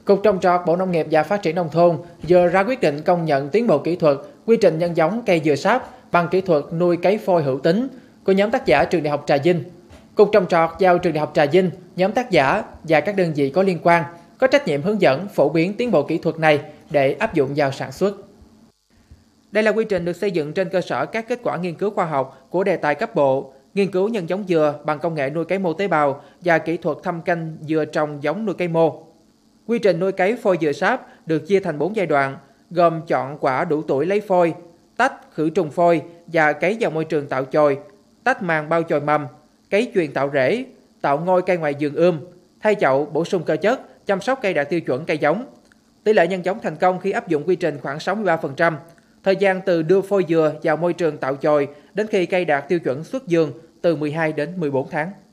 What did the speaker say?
Cục Trồng trọt, Bộ Nông nghiệp và Phát triển Nông thôn vừa ra quyết định công nhận tiến bộ kỹ thuật, quy trình nhân giống cây dừa sáp bằng kỹ thuật nuôi cấy phôi hữu tính của nhóm tác giả Trường Đại học Trà Vinh. Cục Trồng trọt giao Trường Đại học Trà Vinh, nhóm tác giả và các đơn vị có liên quan có trách nhiệm hướng dẫn, phổ biến tiến bộ kỹ thuật này để áp dụng vào sản xuất. Đây là quy trình được xây dựng trên cơ sở các kết quả nghiên cứu khoa học của đề tài cấp bộ, nghiên cứu nhân giống dừa bằng công nghệ nuôi cấy mô tế bào và kỹ thuật thâm canh dừa trồng giống nuôi cấy mô. Quy trình nuôi cấy phôi dừa sáp được chia thành 4 giai đoạn, gồm chọn quả đủ tuổi lấy phôi, tách, khử trùng phôi và cấy vào môi trường tạo chồi, tách màng bao chồi mầm, cấy chuyền tạo rễ, tạo ngôi cây ngoài vườn thay chậu, bổ sung cơ chất, chăm sóc cây đạt tiêu chuẩn cây giống. Tỷ lệ nhân giống thành công khi áp dụng quy trình khoảng 63%. Thời gian từ đưa phôi dừa vào môi trường tạo chồi đến khi cây đạt tiêu chuẩn xuất vườn từ 12 đến 14 tháng.